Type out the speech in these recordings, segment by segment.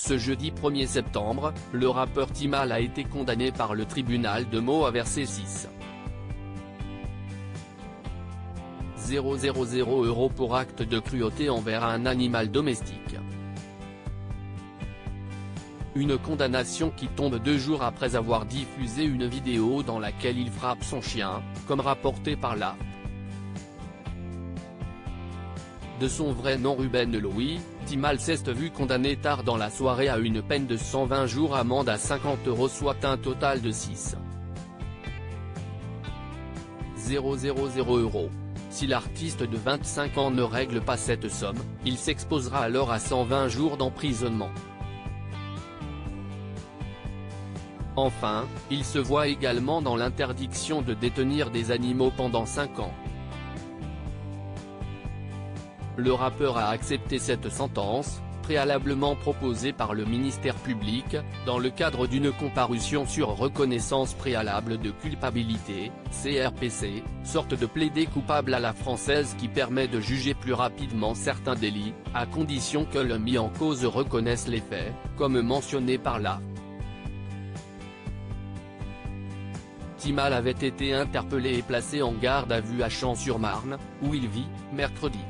Ce jeudi 1er septembre, le rappeur Timal a été condamné par le tribunal de Meaux à verser 6,000 € pour acte de cruauté envers un animal domestique. Une condamnation qui tombe 2 jours après avoir diffusé une vidéo dans laquelle il frappe son chien, comme rapporté par l'AFP. De son vrai nom Ruben Louis, Timal s'est vu condamné tard dans la soirée à une peine de 120 jours amende à 50 €, soit un total de 6,000 €. Si l'artiste de 25 ans ne règle pas cette somme, il s'exposera alors à 120 jours d'emprisonnement. Enfin, il se voit également dans l'interdiction de détenir des animaux pendant 5 ans. Le rappeur a accepté cette sentence, préalablement proposée par le ministère public, dans le cadre d'une comparution sur reconnaissance préalable de culpabilité, CRPC, sorte de plaidé coupable à la française qui permet de juger plus rapidement certains délits, à condition que le mis en cause reconnaisse les faits, comme mentionné par l'AFP. Timal avait été interpellé et placé en garde à vue à Champs-sur-Marne, où il vit, mercredi.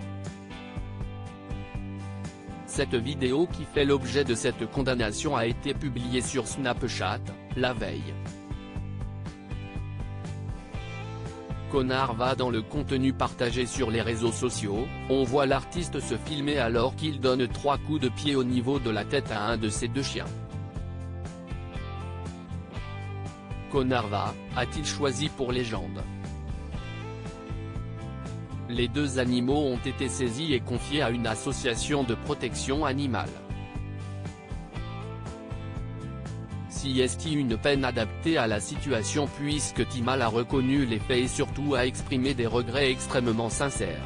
Cette vidéo qui fait l'objet de cette condamnation a été publiée sur Snapchat, la veille. Connard va dans le contenu partagé sur les réseaux sociaux, on voit l'artiste se filmer alors qu'il donne 3 coups de pied au niveau de la tête à un de ses 2 chiens. Connard va, a-t-il choisi pour légende? Les 2 animaux ont été saisis et confiés à une association de protection animale. Si est-il une peine adaptée à la situation puisque Timal a reconnu les faits et surtout a exprimé des regrets extrêmement sincères.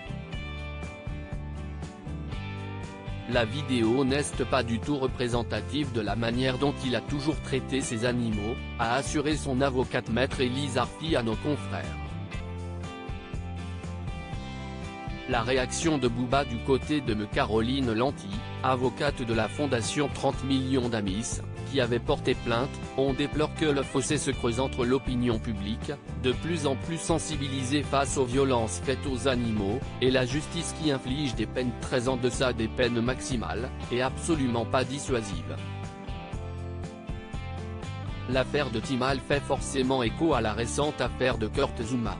La vidéo n'est pas du tout représentative de la manière dont il a toujours traité ses animaux, a assuré son avocate maître Élise Arfi à nos confrères. La réaction de Booba du côté de Caroline Lanty, avocate de la fondation 30 millions d'amis, qui avait porté plainte, on déplore que le fossé se creuse entre l'opinion publique, de plus en plus sensibilisée face aux violences faites aux animaux, et la justice qui inflige des peines très en deçà des peines maximales, et absolument pas dissuasives. L'affaire de Timal fait forcément écho à la récente affaire de Kurt Zouma.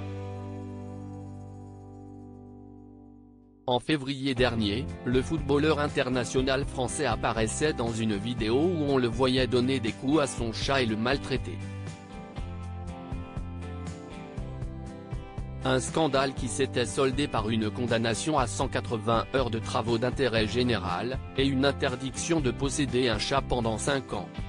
En février dernier, le footballeur international français apparaissait dans une vidéo où on le voyait donner des coups à son chat et le maltraiter. Un scandale qui s'était soldé par une condamnation à 180 heures de travaux d'intérêt général, et une interdiction de posséder un chat pendant 5 ans.